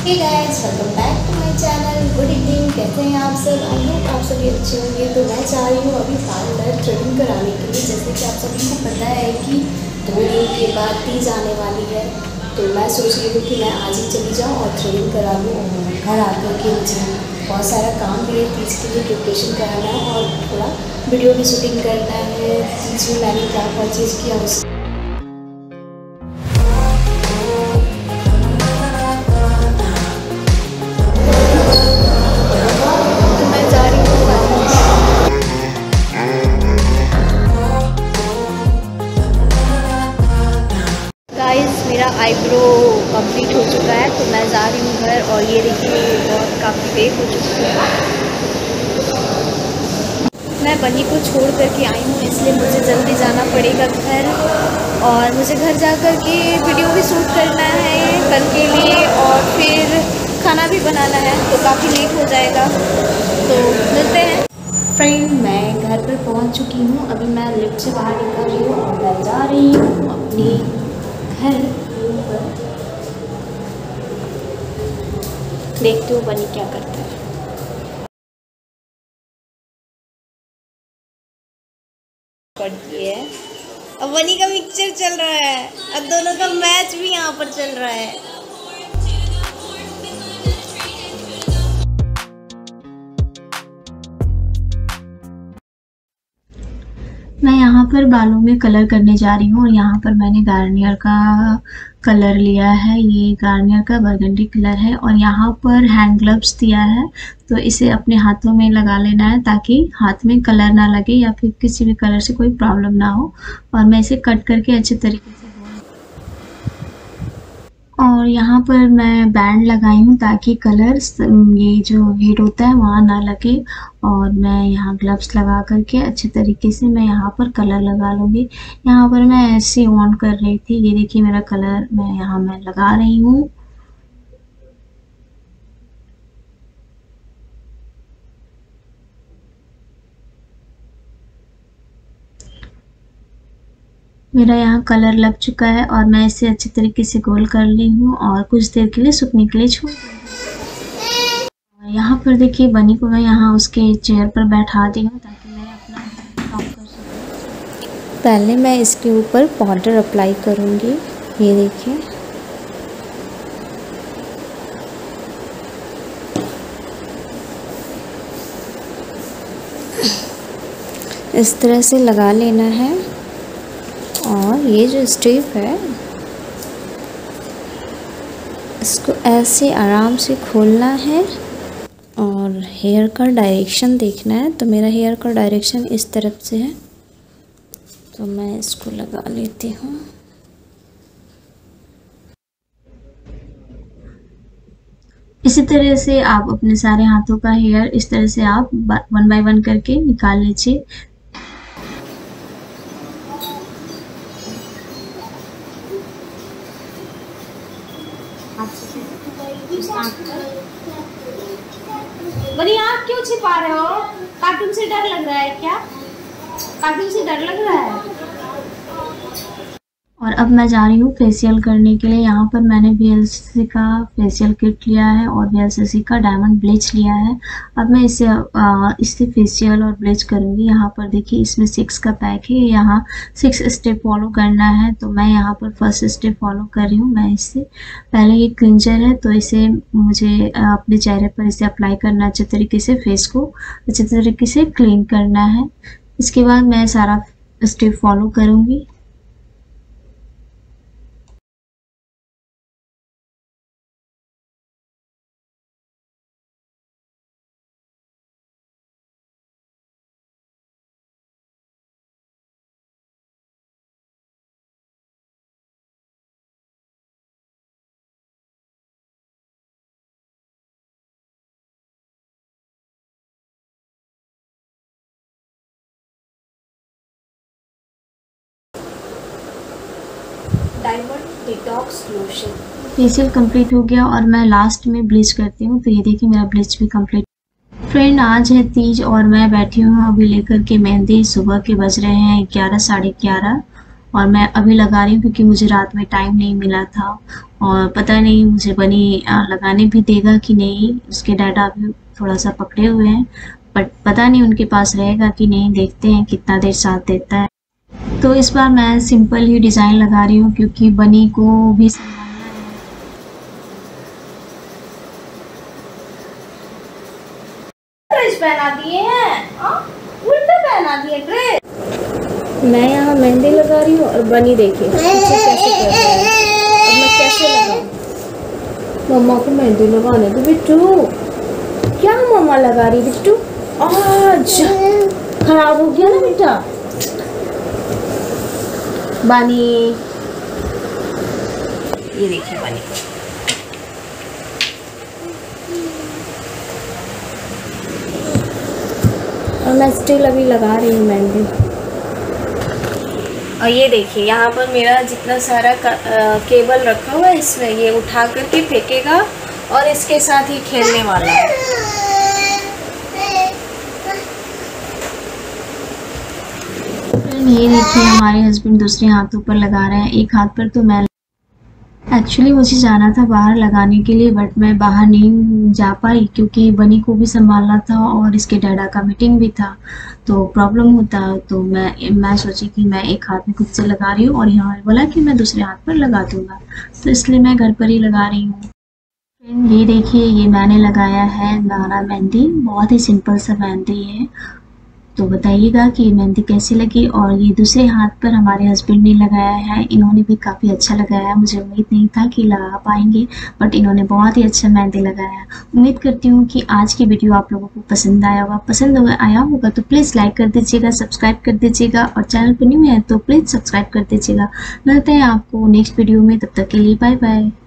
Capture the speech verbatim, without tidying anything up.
Hey guys, welcome back to my channel. Good evening. कैसे हैं आप सब? आई होप आप सभी अच्छे होंगे। तो मैं चाह रही हूँ अभी पार्लर थ्रेडिंग कराने के लिए। जैसे कि आप सभी को पता है कि दो दिन के बाद तीज आने वाली है, तो मैं सोच रही हूँ कि मैं आज ही चली जाऊँ और थ्रेडिंग करा लूँ। घर आकर के मुझे बहुत सारा काम भी है, तीज के लिए प्रिपरेशन कराना है और थोड़ा वीडियो भी शूटिंग करना है। तीज में मैंने क्या परचेज़ किया उस मेरा आईब्रो कंप्लीट हो चुका है, तो मैं जा रही हूँ घर। और ये देखिए बहुत काफ़ी देर हो चुकी है। मैं बनी को छोड़ करके आई हूँ, इसलिए मुझे जल्दी जाना पड़ेगा घर। और मुझे घर जा कर के वीडियो भी शूट करना है कल के लिए, और फिर खाना भी बनाना है, तो काफ़ी लेट हो जाएगा। तो मिलते हैं। फ्रेंड, मैं घर पर पहुँच चुकी हूँ। अभी मैं लिफ्ट से बाहर निकल रही हूँ और मैं जा रही हूँ अपनी घर। देखते हो बनी क्या करता है। पड़ती है अब बनी का मिक्सचर चल रहा है, अब दोनों का मैच भी यहाँ पर चल रहा है। मैं यहाँ पर बालों में कलर करने जा रही हूँ और यहाँ पर मैंने गार्नियर का कलर लिया है। ये गार्नियर का बर्गंडी कलर है और यहाँ पर हैंड ग्लव्स दिया है, तो इसे अपने हाथों में लगा लेना है ताकि हाथ में कलर ना लगे या फिर किसी भी कलर से कोई प्रॉब्लम ना हो। और मैं इसे कट करके अच्छे तरीके से, और यहाँ पर मैं बैंड लगाई हूँ ताकि कलर ये जो हीट होता है वहाँ ना लगे। और मैं यहाँ ग्लव्स लगा करके अच्छे तरीके से मैं यहाँ पर कलर लगा लूँगी। यहाँ पर मैं ऐसे ऑन कर रही थी। ये देखिए मेरा कलर मैं यहाँ मैं लगा रही हूँ। मेरा यहाँ कलर लग चुका है और मैं इसे अच्छे तरीके से गोल कर ली हूँ और कुछ देर के लिए सूखने के लिए छोड़ दूँगी। यहाँ पर देखिए बनी को मैं यहाँ उसके चेयर पर बैठा दी हूँ ताकि मैं अपना काम कर सकूँ। पहले मैं इसके ऊपर पाउडर अप्लाई करूँगी। ये देखिए, इस तरह से लगा लेना है। और ये जो स्ट्रिप है इसको ऐसे आराम से खोलना है और हेयर का डायरेक्शन देखना है। तो मेरा हेयर का डायरेक्शन इस तरफ से है, तो मैं इसको लगा लेती हूँ। इसी तरह से आप अपने सारे हाथों का हेयर इस तरह से आप वन बाय वन करके निकाल लीजिए। बनी, आप क्यों छिपा रहे हो? कार्टून से डर लग रहा है क्या? कार्टून से डर लग रहा है? और अब मैं जा रही हूँ फेशियल करने के लिए। यहाँ पर मैंने वी एल सी सी का फेशियल किट लिया है और वी एल सी सी का डायमंड ब्लीच लिया है। अब मैं इसे आ, इससे फेशियल और ब्लीच करूँगी। यहाँ पर देखिए इसमें सिक्स का पैक है, यहाँ सिक्स स्टेप फॉलो करना है। तो मैं यहाँ पर फर्स्ट स्टेप फॉलो कर रही हूँ। मैं इससे पहले ये क्लिंजर है, तो इसे मुझे अपने चेहरे पर इसे अप्लाई करना, अच्छे तरीके से फेस को अच्छे तरीके से क्लीन करना है। इसके बाद मैं सारा स्टेप फॉलो करूँगी। Diamond detox lotion. Facial complete हो गया और मैं लास्ट में ब्लीच करती हूँ। तो ये देखिए मेरा ब्लीच भी कंप्लीट। फ्रेंड, आज है तीज और मैं बैठी हूँ अभी लेकर के मेहंदी। सुबह के बज रहे हैं ग्यारह साढ़े ग्यारह और मैं अभी लगा रही हूँ क्योंकि मुझे रात में टाइम नहीं मिला था और पता नहीं मुझे बनी लगाने भी देगा कि नहीं। उसके डाटा अभी थोड़ा सा पकड़े हुए हैं, बट पता नहीं उनके पास रहेगा कि नहीं, देखते हैं कितना देर साथ देता है। तो इस बार मैं सिंपल ही डिज़ाइन लगा रही हूँ क्योंकि बनी को भी ड्रेस पहना दिए हैं, उल्टा पहना दिए ड्रेस। मैं यहाँ मेहंदी लगा रही हूँ और बनी देखिए कैसे कर रहा है। और मैं कैसे लगाऊँ? मम्मा को मेहंदी लगाने दो बिट्टू। क्या मम्मा लगा रही बिट्टू? आज खराब हो गया ना बेटा। बनी ये देखिए बनी को। और मैं स्टिल अभी लगा रही हूँ मेहंदी। और ये देखिए यहाँ पर मेरा जितना सारा केबल रखा हुआ है इसमें ये उठा करके फेंकेगा और इसके साथ ही खेलने वाला है। ये देखिए हमारे हस्बैंड दूसरे हाथों पर लगा रहे हैं, एक हाथ पर तो मैं। एक्चुअली मुझे जाना था बाहर लगाने के लिए, बट मैं बाहर नहीं जा पाई क्योंकि बनी को भी संभालना था और इसके डैडा का मीटिंग भी था, तो प्रॉब्लम होता। तो मैं मैं सोची कि मैं एक हाथ में खुद से लगा रही हूँ और यहाँ बोला कि मैं दूसरे हाथ पर लगा दूँगा, तो इसलिए मैं घर पर ही लगा रही हूँ। ये देखिए ये मैंने लगाया है नारा मेहंदी, बहुत ही सिंपल सा मेहंदी है। तो बताइएगा कि मेहंदी कैसी लगी। और ये दूसरे हाथ पर हमारे हस्बैंड ने लगाया है, इन्होंने भी काफ़ी अच्छा लगाया है। मुझे उम्मीद नहीं था कि लगा पाएंगे, बट इन्होंने बहुत ही अच्छा मेहंदी लगाया। उम्मीद करती हूँ कि आज की वीडियो आप लोगों को पसंद आया होगा। पसंद होगा आया होगा तो प्लीज़ लाइक कर दीजिएगा, सब्सक्राइब कर दीजिएगा और चैनल पर न्यू है तो प्लीज़ सब्सक्राइब कर दीजिएगा। मिलते हैं आपको नेक्स्ट वीडियो में, तब तक के लिए बाय बाय।